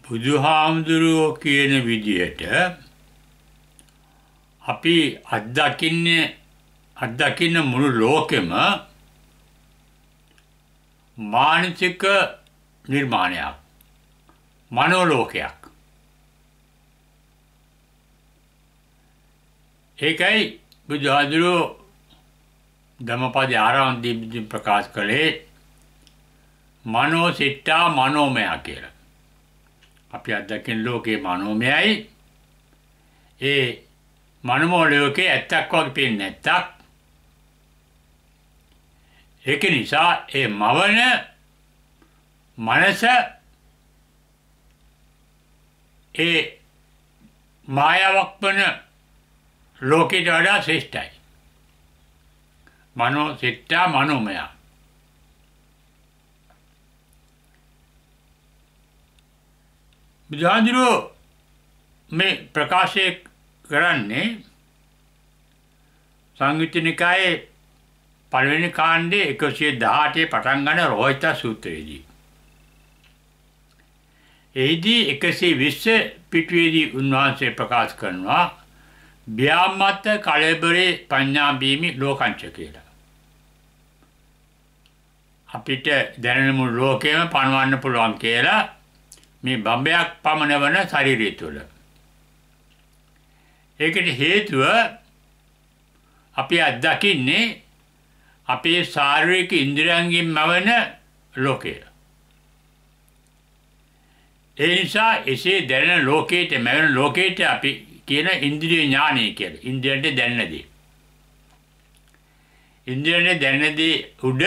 බුදුහාමුදුරුවෝ කියන විදියට අපි අත්දකින්න මුළු ලෝකෙම මානසික නිර්මාණයක්, මනෝලෝකයක්. ඒකයි බුදුහාමුදුරුවෝ ධම්මපදයේ ආරම්භයේදී ප්‍රකාශ කළේ මනෝ සිට්ඨා මනෝමය කියලා. අපි අත්දකින ලෝකේ මනෝමයයි. ඒ මනෝමය ලෝකේ ඇත්තක් වගේ පේන්නේ නැත්තක්. ඒක නිසා ඒ මවන මනස ඒ මායාවක් වන ලෝකයට වඩා ශ්‍රේෂ්ඨයි. මනෝ සිට්ඨා මනෝමය. බුදුහාමුදුරුවෝ මේ ප්‍රකාශය කරන්නේ සංයුත්ත නිකායේ පළවෙනි කාණ්ඩයේ 118 පටන් ගන්න රෝහිත සූත්‍රයේදී. එහිදී 120 පිටුවේදී උන්වහන්සේ ප්‍රකාශ කරනවා ව්‍යාමත කලබරේ පඤ්ඤා බීමි ලෝකංච කියලා. අපිට දැනෙන මුළු ලෝකෙම පණවන්න පුළුවන් කියලා මේ බඹයක් පමණ වන ශරීරය තුළ. ඒකට හේතුව අපි අත්දකින්නේ අපේ ශාරීරික ඉන්ද්‍රියයන්ගෙන් මවන ලෝකය. ඒ නිසා එසේ දැනෙන ලෝකයට මවන ලෝකයට අපි කියන ඉන්ද්‍රිය ඥානය කියලා. ඉන්ද්‍රියන්ට දැනෙන දේ. ඉන්ද්‍රියන්ට දැනෙන දේ උඩ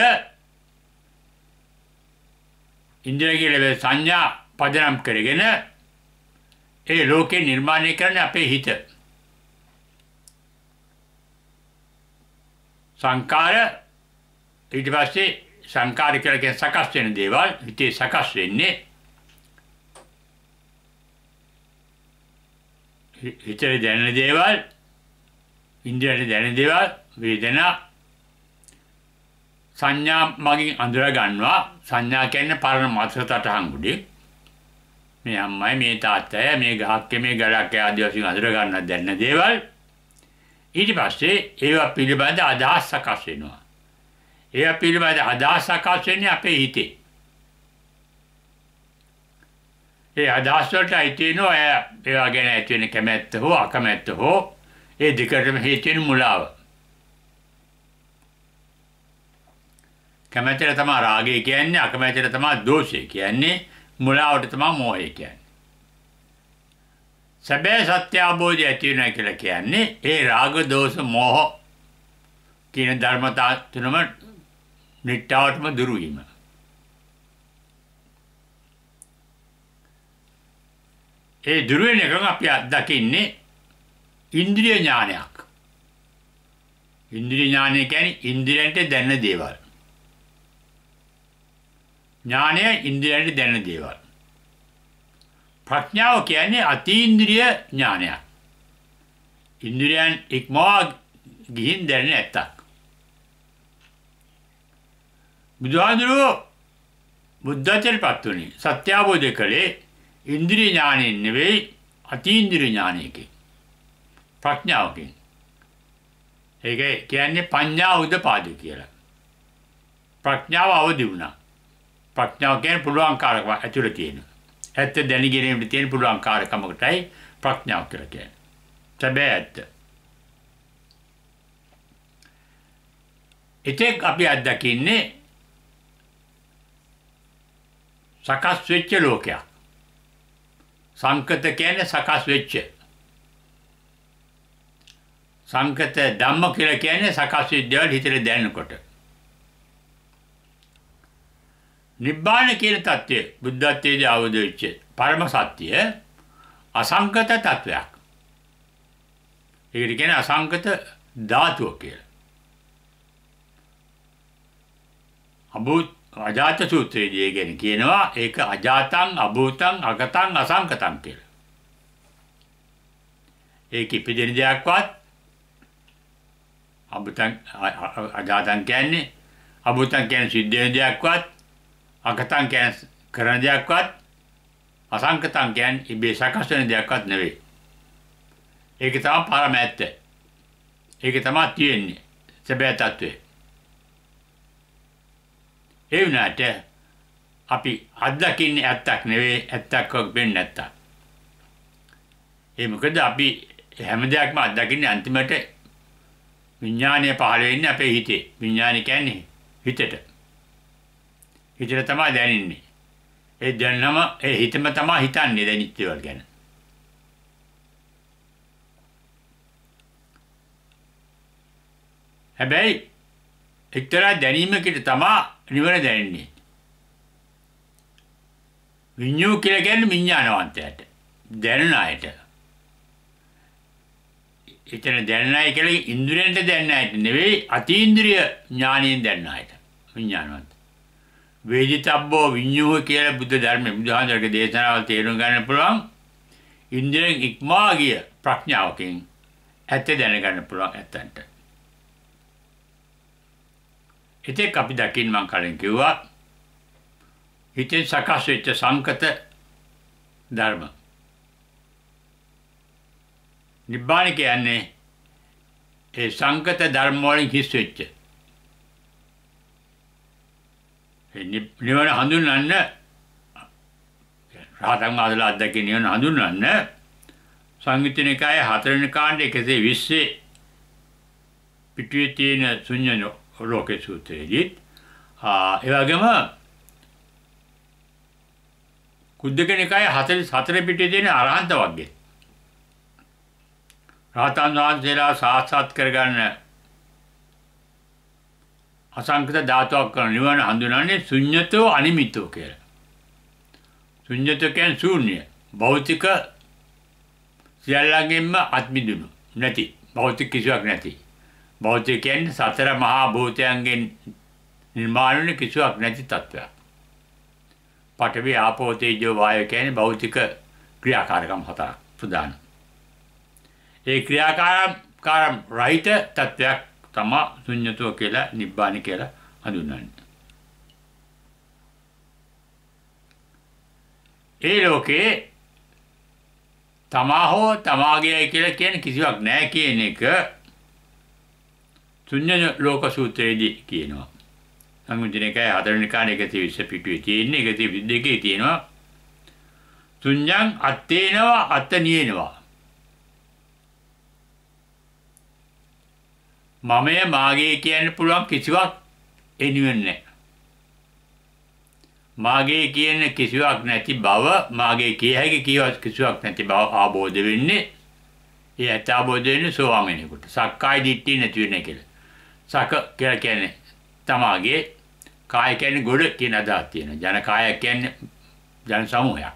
ඉන්ද්‍රිය කියලා සංඥා පදනම් කරගෙන ඒ ලෝකේ නිර්මාණය කරන්නේ අපේ හිත. සංකාර ඊට පස්සේ සංකාර කියලා කියන සකස් වෙන දේවල් හිතේ සකස් වෙන්නේ හිතේ දැනෙන දේවල්, ඉන්ද්‍රියට දැනෙන දේවල්, වේදනා සංඥා මගින් අඳුර ගන්නවා. සංඥා කියන්නේ පරණ මතකටහන් උඩේ මේ අම්මයි මේ තාත්තයි මේ ගහක්කේ මේ ගලක් ආදී වශයෙන් අඳුර ගන්න දැනෙන දේවල්. ඊට පස්සේ ඒවා පිළිබඳ අදහස් සකස් වෙනවා. ඒවා පිළිබඳ අදහස් සකස් වෙන්නේ අපේ හිතේ. ඒ අදහස් වලට අයිති වෙනවා ඒවා ගැන ඇති වෙන කැමැත්ත හෝ අකමැත්ත හෝ ඒ දෙකටම හේතු වෙන මුලාව. කැමැත්තට තමයි රාගය කියන්නේ, අකමැත්තට තමයි දෝෂය කියන්නේ, මුලාවට තමයි මෝහය කියන්නේ. සැබෑ සත්‍ය අවබෝධය ඇති වෙනවා කියලා කියන්නේ ඒ රාග දෝෂ මෝහ කියන ධර්මතා තුනම නිට්ටාවටම දුරු වීම. ඒ දුරු වෙන එකම අපි අත්දකින්නේ ඉන්ද්‍රිය ඥානයක්. ඉන්ද්‍රිය ඥානය කියන්නේ ඉන්ද්‍රියන්ට දැනෙන දේවල්. ඥානය ඉන්ද්‍රියන්ට දැනෙන දේවල්. ප්‍රඥාව කියන්නේ අතීන්ද්‍රිය ඥානයක්. ඉන්ද්‍රියන් ඉක්මවා ගිහින් දැනෙන ඇත්තක්. බුදුහාමුදුරුවෝ බුද්ධත්වයට වුණේ සත්‍ය අවබෝධ කළේ ඉන්ද්‍රිය ඥානයෙන් නෙවෙයි අතීන්ද්‍රිය ඥානයකින්. ප්‍රඥාවකින්. ඒක කියන්නේ පඤ්ඤා උදපාදි කියලා. ප්‍රඥාව අවදි වුණා. ප්‍රඥාව කියන්නේ පුළුවන්කාරකම ඇතුළේ තියෙන. ඇත්ත දැන ගැනීමට තියෙන පුළුවන්කාරකමකටයි ප්‍රඥාව කියලා කියන්නේ. සැබෑ ඇත්ත. ඒකක් අපි අත්දකින්නේ සකස් වෙච්ච ලෝකයක්. සංකත කියන්නේ සකස් වෙච්ච. සංකත ධම්ම කියලා කියන්නේ සකස් වෙච්ච දේවල් හිතේ දැනෙනකොට. නිබ්බාන කියන தත්ත්වය බුද්ධත්වයේදී අවබෝධ වෙච්ච පරම සත්‍ය අසංකත තත්වයක්. ඒකට කියන්නේ අසංකත ධාතුව කියලා. අජාත සූත්‍රයේදී කියන්නේ කියනවා ඒක අජාතං අභූතං අගතං අසංකතං කියලා. ඒක ඉපදෙන දෙයක්වත් අජාතං කියන්නේ අභූතං කියන්නේ සිද්ධ වෙන දෙයක්වත් අගතං කියන්නේ කරන දෙයක්වත් අසංකතං කියන්නේ ඉබේ සකස් වෙන දෙයක්වත් නෙවෙයි. ඒක තමයි පරම ඇත්ත. ඒක තමයි තියෙන්නේ. සැබෑ තත්ත්වය. ඒ වුණාට අපි අත්දකින්නේ ඇත්තක් නෙවෙයි, ඇත්තක් වෙන්නේ නැත්තම්. ඒ මොකද අපි හැම දෙයක්ම අත්දකින්නේ අන්තිමට විඥානය පහළ වෙන්නේ අපේ හිතේ. විඥානය කියන්නේ හිතට. හිතට තමයි දැනෙන්නේ. ඒ දැනනම ඒ හිතම තමයි හිතන්නේ දැනෙච්ච දේවල් ගැන. හැබැයි එක්තරා දැනීමකට තමයි නිවන දැනෙන්නේ. විඤ්ඤාණය කියලා කියන්නේ විඥානවන්තයට. දැනන අයට. එතන දැනනයි කියලා ඉන්ද්‍රියෙන්ට දැනන අයට නෙවෙයි අතීන්ද්‍රිය ඥානයෙන් දැනන අයට. විඥානවන්ත. වේදිතබ්බෝ විඤ්ඤාණය කියලා බුද්ධ ධර්මයේ බුදුහාමරගේ දේශනාවල් තේරුම් ගන්න පුළුවන්. ඉන්ද්‍රියෙන් ඉක්මා ගිය ප්‍රඥාවකින් ඇත්ත දැනගන්න පුළුවන් ඇත්තන්ට. ඉතින් අපි දකින්න මම කලින් කිව්වා හිතේ සකස් වෙච්ච සංකත ධර්ම. නිබ්බාන කියන්නේ ඒ සංකත ධර්ම වලින් හිස් වෙච්ච. ඒ නිවන හඳුන්වන්න රහතන් වහන්සේලා අත්දැකීම් නිවන හඳුන්වන්න සංයුත්තිනිකායේ 4 වෙනි කාණ්ඩ 120 පිටුවේ තියෙන ශුන්‍ය ලෝකේ සූත්‍රයේදී ඒ වගේම කුද්දක නිකායේ 44 පිටුවේ තියෙන අරහන්ත වර්ගය. රහතන් වහන්සේලා සාක්ෂාත් කරගන්න අසංකත ධාතුවක් කරන නිවන හඳුනන්නේ ශුන්‍යතෝ අනිමිතෝ කියලා. ශුන්‍යතෝ කියන්නේ ශූන්‍ය. භෞතික සියල්ලංගෙන්ම අත්මිදුණු නැති. භෞතික කිසිවක් නැති. භෞතික කියන්නේ සතර මහා භූතයන්ගෙන් නිර්මාණය වෙන කිසිවක් නැති තත්ත්වයක්. පඨවි ආපෝ තේජෝ වායෝ කියන්නේ භෞතික ක්‍රියාකාරකම් හතරක් ප්‍රධාන. ඒ ක්‍රියාකාරම් රහිත තත්ත්වයක් තමයි ශුන්‍යතෝ කියලා නිබ්බාන කියලා හඳුන්වන්නේ. ඒ ලෝකේ තමා හෝ තමාගේ කියලා කියන කිසිවක් නැහැ කියන එක ශුන්‍ය ලෝක සූත්‍රයේදී කියනවා. සංයුත්තිනිකායේ 4 වෙනි කාණ්ඩ 120 පිටුවේ තියෙන්නේ 122 තියෙනවා. ශුන්‍යං අත්තේනවා අත්තනියනවා. මමය මාගේ කියන්න පුළුවන් කිසිවක් එනිවෙන්නේ නැහැ. මාගේ කියන කිසිවක් නැති බව මාගේ කිය හැකි කිසිවක් නැති බව ආબોධ වෙන්නේ. ඒ ඇත්ත ආબોධ වෙන්නේ සෝවාන් වෙනකොට. සක්කාය දිට්ඨිය නැති වෙන කියලා. සක කියලා කියන්නේ තමාගේ කාය කියන්නේ ගොඩ කියන අදහස් තියෙනවා. ජන කාය කියන්නේ ජන සමූහයක්.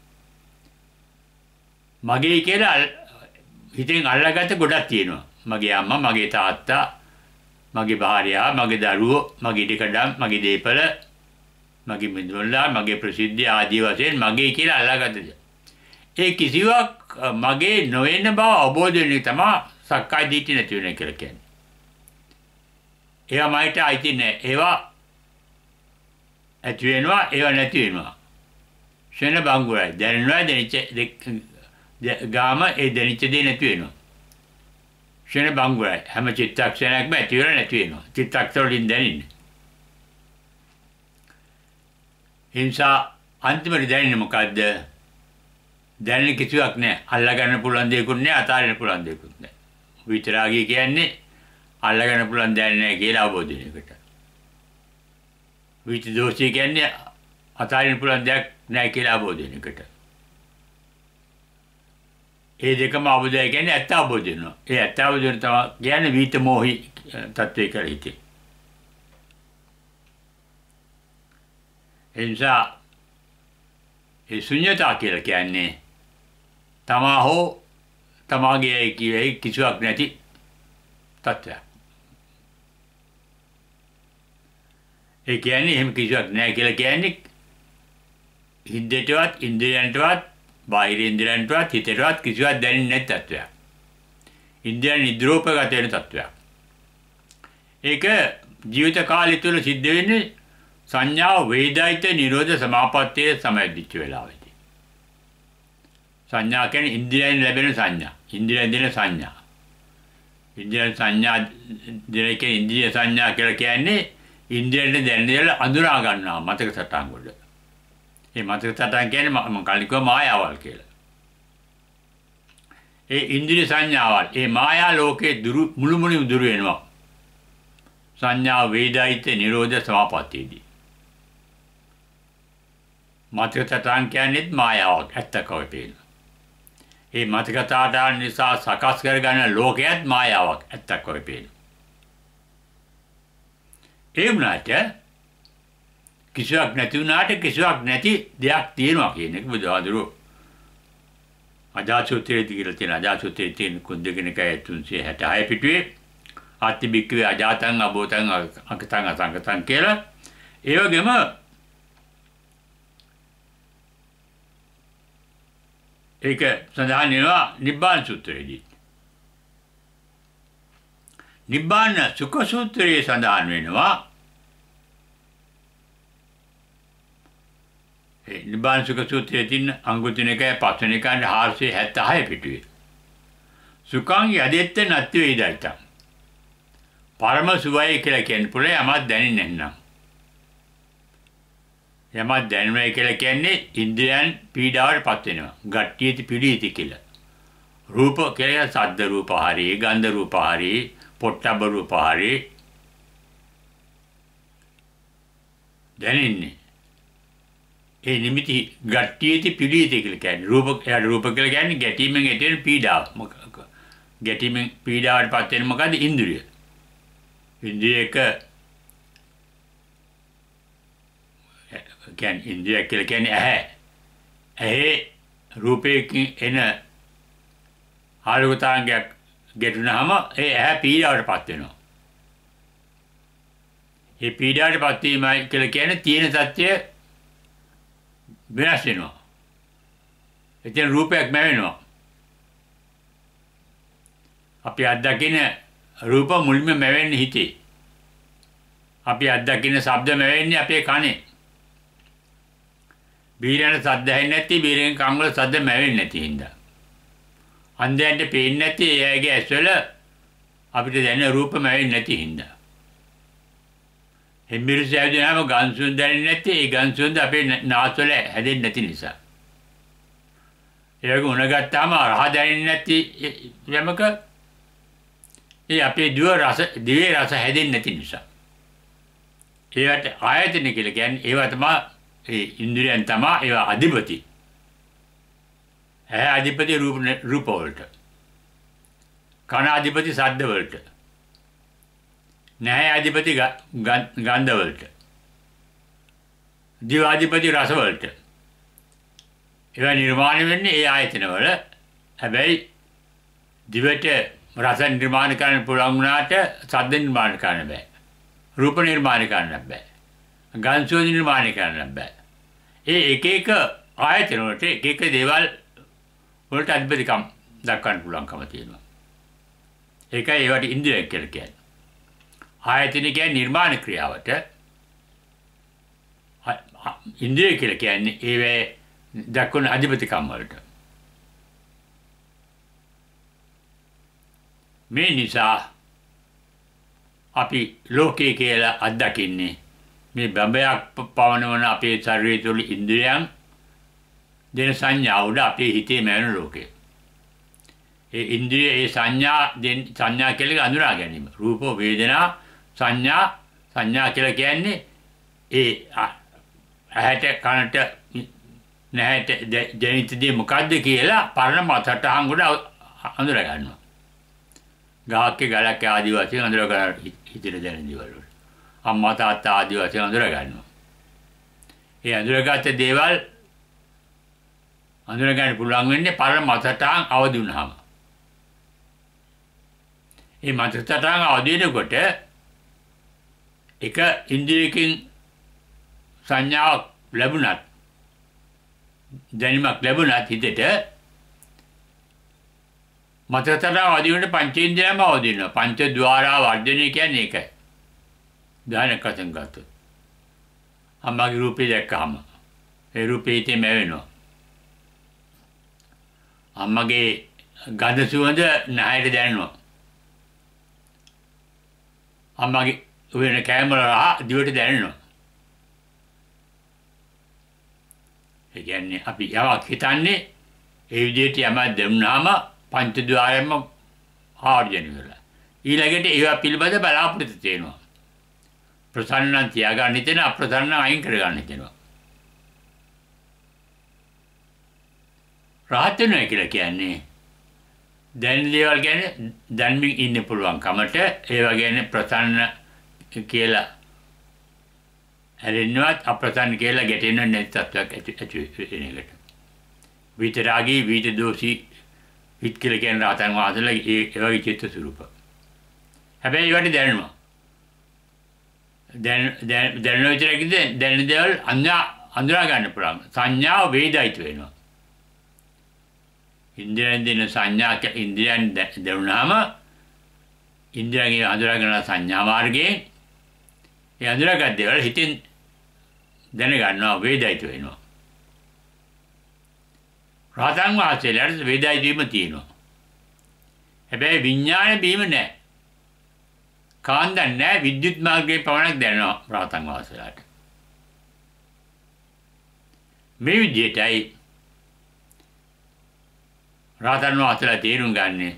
මගේ කියලා හිතෙන් අල්ලාගත්ත ගොඩක් තියෙනවා. මගේ අම්මා, මගේ තාත්තා, මගේ භාර්යාව, මගේ දරුවෝ, මගේ ඉඩකඩම්, මගේ දේපල, මගේ මිතුරලා, මගේ ප්‍රසිද්ධිය ආදී වශයෙන් මගේ කියලා අල්ලාගත්ත දේ. ඒ කිසිවක් මගේ නොවන බව අවබෝධ වෙන එක තමයි සක්කාය දිට්ඨිය නැති වෙන කියලා කියන්නේ. ඒවා මයිට අයිති නැහැ. ඒවා ඇති වෙනවා, ඒවා නැති වෙනවා. ශන බංගුරයි. දැනෙනවා දැනිච්ච ගාම ඒ දැනිච්ච දේ නැති වෙනවා. ශන බංගුරයි. හැම චිත්තක්ෂණයක්ම ඇති වෙලා නැති වෙනවා. චිත්තක්ෂණ වලින් දැනෙන්නේ. හිංසා අන්තිමට දැනෙන්නේ මොකද්ද? දැනෙන කිසිවක් නැහැ. අල්ලා ගන්න පුළුවන් දෙයක්වත් නැහැ, අතාරින්න පුළුවන් දෙයක්වත් නැහැ. විතරාගී කියන්නේ අල්ලා ගන්න පුළුවන් දෙයක් නැහැ කියලා අවබෝධ වෙන එකට. විච දෝෂය කියන්නේ අතාරින්න පුළුවන් දෙයක් නැහැ කියලා අවබෝධ වෙන එකට. ඒ දෙකම අවබෝධය කියන්නේ ඇත්ත අවබෝධ වෙනවා. ඒ ඇත්ත අවබෝධ වෙන තමයි කියන්නේ විත මොහි තත්ත්වය කියලා හිතේ. එනිසා ඒ ශුන්‍යතාව කියලා කියන්නේ තමා හෝ තමාගේ කියේ කිසිවක් නැති තත්ත්වයක්. ඒ කියන්නේ එහෙම කිසිවක් නැහැ කියලා කියන්නේ හිතේටවත් ඉන්ද්‍රියයන්ටවත් බාහිර ඉන්ද්‍රියයන්ටවත් හිතේටවත් කිසිවක් දැනෙන්නේ නැති තත්ත්වයක්. ඉන්ද්‍රියන් නිද්‍රෝපගත වෙන තත්ත්වයක්. ඒක ජීවිත කාලය තුළ සිද්ධ වෙන්නේ සංඥාව වේදායිත නිරෝධ සමාපත්තියේ සමයදිච්ච වෙලාවෙදී. සංඥා කියන්නේ ඉන්ද්‍රියයන් ලැබෙන සංඥා. ඉන්ද්‍රියයන් දෙන සංඥා. ඉන්ද්‍රිය සංඥා දෙක ඉන්ද්‍රිය සංඥා කියලා කියන්නේ ඉන්ද්‍රියෙන් දැනෙන දේ අඳුරා ගන්නවා මතක සටහන් වල. මේ මතක සටහන් කියන්නේ මම කලින් කිව්වා මායාවල් කියලා. ඒ ඉන්ද්‍රිය සංඥාවල් ඒ මායා ලෝකේ මුළුමනින්ම දුරු වෙනවා. සංඥා වේදායිත නිරෝධ සමාපත්තියේදී. මතක සටහන් කියන්නේ මායාවක් ඇත්තකව පේන. ඒ මතක සටහන් නිසා සකස් කරගන්න ලෝකයේත් මායාවක් ඇත්තකව පේන. ඒ වුණාට කිසිවක් නැති වුණාට කිසිවක් නැති දෙයක් තියෙනවා කියන එක බුදුහාඳුරෝ අජාසූත්‍රයේදී කියලා තියෙන අජාසූත්‍රයේ තියෙන කුද්දකිනකය 366 පිටුවේ ආත්‍තිබික්කවේ අජාතං අබෝතං අකතං අසංගතං කියලා ඒ වගේම ඒක සඳහන් වෙනවා නිබ්බාන සූත්‍රයේදී. නිබ්බාන සුඛ සූත්‍රයේ සඳහන් වෙනවා ඒ නිබ්බාන සුඛ සූත්‍රයේ තියෙන අංගුතිනකය පස්වෙනිකන් 476 පිටුවේ. සුඛං යදෙත්ත නැති වේදයිත. පරම සුවය කියලා කියන්නේ පුරේ යමක් දැනෙන්නේ නැත්නම්. යමක් දැනෙනවා කියලා කියන්නේ ඉන්ද්‍රයන් පීඩාවටපත් වෙනවා. ගට්ටියති පිළීති කියලා. රූප කියලා සද්ද රූප හරි, ගන්ධ රූප හරි, පොට්ටබ්බ රූප හරි දැනෙන්නේ. ඒ නිමිති ගට්ටියති පිළීති කියලා කියන්නේ. රූප කියලා කියන්නේ ගැටීමෙන් ඇතිවෙන පීඩාව. ගැටීමෙන් පීඩාවටපත් වෙන මොකද්ද? ඉන්ද්‍රිය. ඉන්ද්‍රියක කියන්නේ ඉන්ද්‍රිය කියලා කියන්නේ ඇහැ. ඇහි රූපයකින් එන ආලෝකතාංගයක් ගැටුනහම ඒ ඇහැ පීඩාවටපත් වෙනවා. ඒ පීඩාවටපත් වීමයි කියලා කියන්නේ තියෙන සත්‍ය වෙනස් වෙනවා. එතන රූපයක් මැවෙනවා. අපි අත්දකින රූප මුලින්ම මැවෙන්නේ හිතේ. අපි අත්දකින ශබ්ද මැවෙන්නේ අපේ කනේ. බීරෙන් සද්ද ඇහෙන්නේ නැති බීරෙන් කන් වල සද්ද මැවෙන්නේ නැති හින්දා. අන්ධයන්ට පේන්නේ නැති එයාගේ ඇස්වල අපිට දැනෙන රූප මැවෙන්නේ නැති හින්දා. හිමිරිස ඇවිදිනාම ගන්සුන් දැනෙන්නේ නැති ඒ ගන්සුන්ද අපේ නාස්වල හැදෙන්නේ නැති නිසා. ඒක උණ ගත්තාම රහ දැනෙන්නේ නැති යමක ඒ අපේ දිවේ රස හැදෙන්නේ නැති නිසා. ඒවට ආයතන කියලා කියන්නේ ඒවා තමයි ඒ ඉන්ද්‍රියන් තමයි ඒවා අධිපති. ඇහැ අධිපති රූප වලට. කන අධිපති ශබ්ද වලට. නැහැ අධිපති ගන්ධ වලට. දිව අධිපති රස වලට. ඒවා නිර්මාණය වෙන්නේ ඒ ආයතන වල. හැබැයි දිවට රස නිර්මාණය කරන්න පුළුවන් වුණාට ශබ්ද නිර්මාණය කරන්න බෑ. රූප නිර්මාණය කරන්න බෑ. ගන්ධ නිර්මාණය කරන්න බෑ. ඒ එක එක ආයතන වලට එක එක දේවල් වලට අධිපතිකම් දක්වන්න පුළුවන්කම තියෙනවා. ඒකයි ඒවට ඉන්ද්‍රිය කියලා කියන්නේ. ආයතන කියන්නේ නිර්මාණ ක්‍රියාවට ඉන්ද්‍රිය කියලා කියන්නේ ඒවේ දක්වන අධිපතිකම් වලට. මේ නිසා අපි ලෝකේ කියලා අත්දකින්නේ මේ බඹයක් පවනවන අපේ ශරීරය තුළ ඉන්ද්‍රියයන් දෙන සංඥා උඩ අපේ හිතේ මැවෙන ලෝකේ. ඒ ඉන්ද්‍රිය ඒ සංඥා කියලා අඳුරා ගැනීම. රූප වේදනා සංඥා කියලා කියන්නේ ඒ ඇහැට කනට නැහැට දැනෙච්ච දේ මොකද්ද කියලා පරණ මතටහන් උඩ අඳුරා ගන්නවා. ගහක් ගලක් ආදී වශයෙන් අඳුර ගන්න හිතේ දැනෙන දේවල්. අම්මා තාත්තා ආදී වශයෙන් අඳුර ගන්නවා. ඒ අඳුරගත්ත දේවල් අඳුර ගන්න පුළුවන් වෙන්නේ පරණ මතටහන් අවදි වුණාම. මේ මතටහන් අවදි වෙනකොට එක ඉන්ද්‍රියකින් සංඥාවක් ලැබුණත් දැනීමක් ලැබුණත් හිතට මතටහන් අවදි වෙනකොට පංචේන්ද්‍රයම අවදි වෙනවා. පංච ద్వාරා වර්ධනය කියන්නේ ඒකයි. උදාහරණයක් වශයෙන් ගත්තොත් අම්මාගේ රූපේ දැක්කහම ඒ රූපේ හිතේ මැවෙනවා. අම්මගේ ගඳ සුවඳ නහයට දැනෙනවා. අම්මගේ වෙන කෑම වල රහ දිවට දැනෙනවා. ඒ කියන්නේ අපි යමක් හිතන්නේ ඒ විදිහට යමක් දෙන්නාම පංචද්වාරයෙන්ම ආර්ජන වෙලා. ඊළඟට ඒවා පිළිබඳ බලාපොරොත්තු තියෙනවා. ප්‍රසන්නන් තියාගන්න හිතෙන අප්‍රසන්න අයින් කරගන්න හිතෙනවා. රහත් වෙනවා කියලා කියන්නේ දැන් දේවල් ගැන දැන්මින් ඉන්න පුළුවන් කමට ඒවා ගැන ප්‍රසන්න කියලා හැරෙන්නවත් අප්‍රසන්න කියලා ගැටෙන්න නැති තත්ත්වයක් ඇති වෙන එකට. විතරාගී විත දෝෂී හිත කියලා කියන රහතන් වහන්සේලා ඒ වගේ චිත්ත ස්වරූප. හැබැයි ඒවට දැනෙනවා. දැනෙන විතරකින්ද දැනෙන දේවල් අඳුරා ගන්න පුළුවන්. සංඥාව වේදයිත වෙනවා. ඉන්ද්‍රයන් දෙන සංඥා ඉන්ද්‍රයන් දෙවුනහම ඉන්ද්‍රයන්ගේ අඳුරා ගන්න සංඥා මාර්ගයෙන් ඒ අඳුරාගත් දේවල් හිතින් දැනගන්නවා වේදයිත වෙනවා. රහතන් වහන්සේලාට වේදයිත වීම තියෙනවා. හැබැයි විඥාන බීම නැහැ. කාන්දන් නැහැ විද්‍යුත් මාර්ගයේ පවණක් දැනෙනවා රහතන් වහන්සේලාට. මේ විදිහටයි රහතන් වහන්සේලා තේරුම් ගන්නේ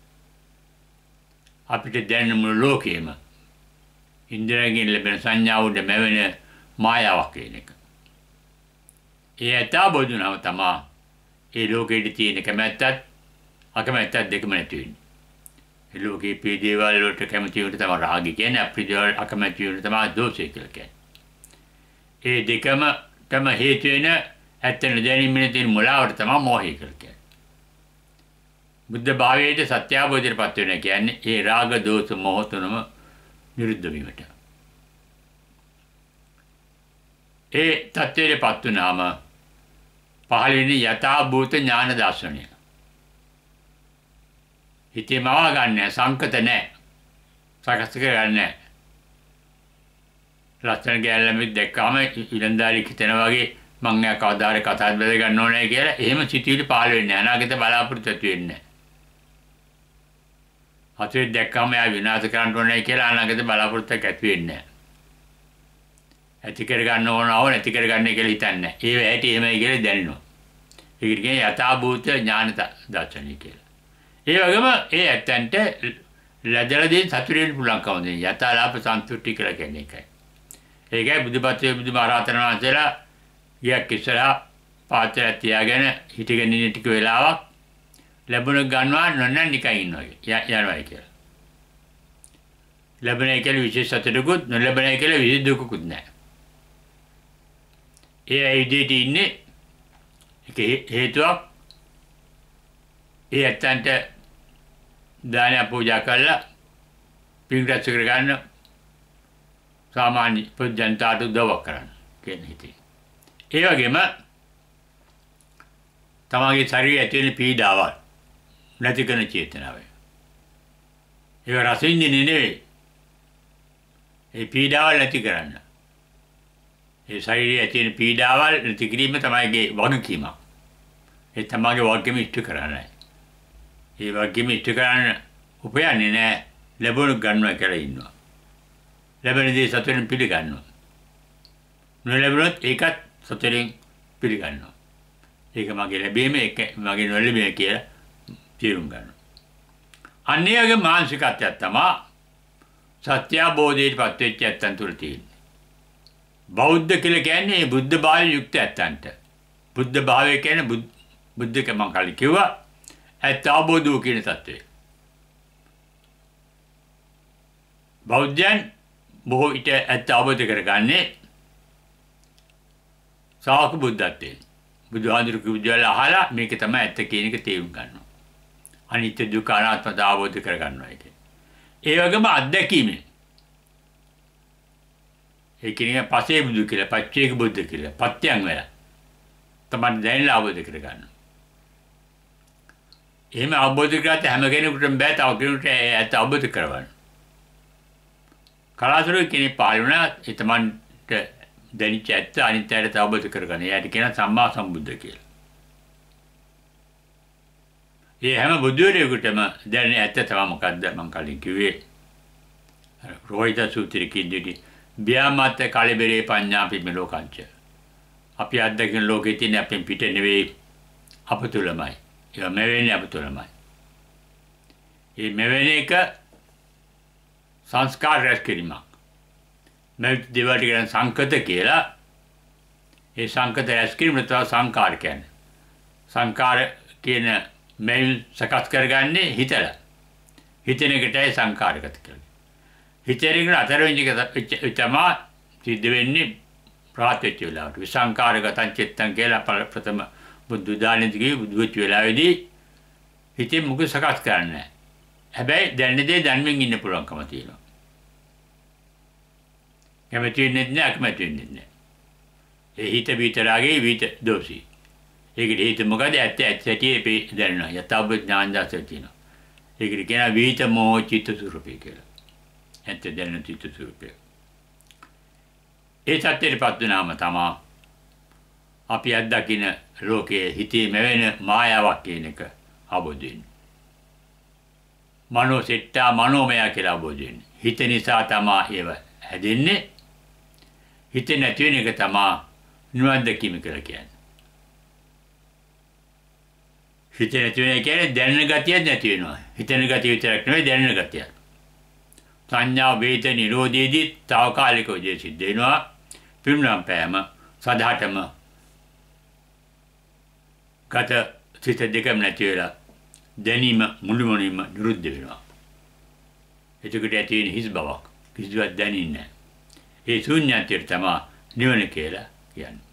අපිට දැනෙන මුළු ලෝකෙම ඉන්ද්‍රයන්ගෙන් ලැබෙන සංඥාවුඩ මැවෙන මායාවක් කියන එක. ඒ ඇතබෝධුනම තමයි ඒ ලෝකෙට තියෙන කැමැත්තත් අකමැත්තත් දෙකම නැති වෙන්නේ. ඒ ලෝකේ ප්‍රිය දේවල් වලට කැමති වෙන තමයි රාගය කියන්නේ, අප්‍රිය දේවල් අකමැති වෙන තමයි දෝෂය කියලා කියන්නේ. ඒ දෙකම තම හේතු වෙන ඇත්තන දැනීමෙන් තියෙන මුලාවට තමයි මෝහය කියලා කියන්නේ. බුද්ධ භාවයේදී සත්‍ය අවබෝධයටපත් වෙන කියන්නේ ඒ රාග දෝෂ මොහ තුනම නිරුද්ධ වීමට. ඒ තත්ත්වයටපත් වුණාම පහළ වෙන යථා භූත ඥාන දර්ශනය. හිතේ මවා ගන්න සංකත නැහැ. සකස් කරගන්න නැහැ. ලස්සන ගැලෙමින් දැක්කම ඉලන්දාරි හිතන වගේ මං යා කවදාද කතාත් බෙද ගන්න ඕනේ කියලා එහෙම සිතුවිලි පහළ වෙන්නේ නැහැ. අනාගත බලාපොරොත්තු වෙන්නේ නැහැ. හතේ දැක්කම යා විනාශ කරන්න ඕනේ කියලා අනාගත බලාපොරොත්තුක් ඇති වෙන්නේ නැහැ. ඇති කර ගන්න ඕනව නැති කර ගන්න කියලා හිතන්නේ නැහැ. ඒ ඇටි එහෙමයි කියලා දැනෙනවා. ඒකට කියන්නේ යථා භූත ඥාන දර්ශනය කියලා. ඒ වගේම ඒ ඇත්තන්ට ලැබලා දෙන සතුටෙන් පුළුවන්කම දෙන යථාලාභ සන්තුෂ්ටි කියලා කියන්නේ ඒකයි. ඒකයි බුදුපත්යේ බුදුමහරහතන් වහන්සේලා ගියක් ඉස්සරහා පාත්‍රය තියාගෙන හිටගෙන ඉන්න ටික වෙලාවක් ලැබුණ ගන්නවා නොනන් නිකන් ඉන්නවා යනවා කියලා. ලැබුණේ කියලා විශේෂ සතුටකුත් නොලැබුණේ කියලා විශේෂ දුකකුත් නැහැ. ඒ විදිහට ඉන්නේ ඒක හේතුවක් ඒ ඇත්තන්ට දාන පූජා කළා පින් රැස් කර ගන්න සාමාන්‍ය පුජ්‍යන්තාට උදව් කරන්න කියන හිතේ. ඒ වගේම තමගේ ශරීරයේ ඇති වෙන පීඩාවල් නැති කරන චේතනාව. ඒක රසින්නේ නෙවෙයි. ඒ පීඩාවල් නැති කරන්න. ඒ ශරීරයේ ඇති වෙන පීඩාවල් නැති කිරීම තමයිගේ වගකීම. ඒ තමගේ වගකීම ඉෂ්ට කරන්නේ. ඒ වගේම ඉෂ්ට කරන්න උපයන්නේ නැහැ. ලැබුණු ගන්නවා කියලා ඉන්නවා. ලැබෙන දේ සතුටින් පිළිගන්නවා. නොලැබුණොත් ඒකත් සතුටින් පිළිගන්නවා. ඒක මගේ ලැබීම ඒක මගේ නොලැබීම කියලා තේරුම් ගන්නවා. අන්‍යගේ මානසිකත්වයක් තමයි සත්‍ය අවබෝධයටපත් වෙච්ච ඇත්තන් තුළ තියෙන්නේ. බෞද්ධ කියලා කියන්නේ බුද්ධ භාවයෙන් යුක්ත ඇත්තන්ට. බුද්ධ භාවය කියන්නේ බුද්ධක මම කලින් කිව්වා ඇත්ත අවබෝධ වූ කියන තත්ත්වය. බෞද්ධයන් බොහෝ විට ඇත්ත අවබෝධ කරගන්නේ ශාක බුද්ධත්වයෙන්. බුදුහාමුදුරුවෝ විද්‍යාල අහලා මේක තමයි ඇත්ත කියන එක තේරුම් ගන්නවා. අනිත්‍ය දුක්ඛ අනාත්ම අවබෝධ කරගන්නවා ඒක. ඒ වගේම අත්දැකීමෙන් ඒ කියන්නේ පසේ බුදු කියලා පච්චේක බුද්ධ කියලා පත්‍යං වෙලා තමයි දැනලා අවබෝධ කරගන්න. එහෙම අවබෝධ කරගත්ත හැම කෙනෙකුටම බෑ තව කෙනෙකුට ඇත්ත අවබෝධ කරවන්න. කලාතුරකින් කෙනෙක් පහළ වුණා ඒ තමන්ට දැනිච්ච ඇත්ත අනිත්‍යයට අවබෝධ කරගන්න. එයාට කියන සම්මා සම්බුද්ධ කියලා. ඒ හැම බුදුරෙකුටම දැනෙන ඇත්ත තමයි මොකද්ද මම කලින් කිව්වේ. රෝහිත සූත්‍රයේ කිව්වේ බ්‍යාමත් කලබලේ පඤ්ඤාපි මෙලෝකංච. අපි අත්දකින ලෝකෙ තියෙන අපෙන් පිට නෙවෙයි අප තුළමයි. ඒක මෙවෙන්නේ අප තුළමයි. මේ මෙවෙන එක සංස්කාර රැස් කිරීමක්. මේ දේවල් කියන සංකත කියලා. ඒ සංකත රැස් කිරීම තමයි සංකාර කියන්නේ. සංකාර කියන මේ සකස් කරගන්නේ හිතලා. හිතන එකටයි සංකාරගත කියන්නේ. හිතේරින් අතරවෙන්ජික තමයි සිද්ධ වෙන්නේ ප්‍රාත් වෙච්ච වෙලාවට. විසංකාරගතං චිත්තං කියලා ප්‍රථම බුදු දානෙදී බුදු වෙච්ච වෙලාවේදී හිතේ මුක සකස් කරන්නේ නැහැ. හැබැයි දැනෙන දේ දැනමින් ඉන්න පුළුවන්කම තියෙනවා. කැමති වෙන්නේ නැහැ, අකමැති වෙන්නේ නැහැ. ඒ හිත විතරාගේ විත දෝෂී. ඒකට හිත මොකද ඇත්ත ඇත්තටි දැනනවා. යථාභූත ඥාන දාසය තියෙනවා. ඒකට කියනවා විත මොහ චිත්ත ස්වරූපය කියලා. ඇත්ත දැනෙන චිත්ත ස්වරූපය. ඒ සත්‍යයටපත් වුණාම තමයි අපි අත්දකින ලෝකයේ හිතේ මෙවෙන මායාවක් කියන එක අවබෝධ වෙන්නේ. මනෝ සෙට්ටා මනෝමය කියලා අවබෝධ වෙන්නේ. හිත නිසා තමයි ඒව හැදෙන්නේ. හිත නැති වෙන එක තමයි නිවන් දැකීම කියලා කියන්නේ. හිත නැති වෙන කියන්නේ දැනෙන ගතිය නැති වෙනවා. හිතන ගතිය විතරක් නෙවෙයි දැනෙන ගතිය. සංඥා වේද නිරෝධයේදී తాවකාලිකව දේ සිද්ධ වෙනවා. පිරුණම් පෑම සදාටම ගත සිත දෙකම නැති වෙලා දැනීම මුළුමනින්ම නිරුද්ධ වෙනවා. එතකොට ඇති වෙන හිස් බවක් කිසිවක් දැනෙන්නේ නැහැ. ඒ ශූන්‍යත්වයට තමයි නිවන කියලා කියන්නේ.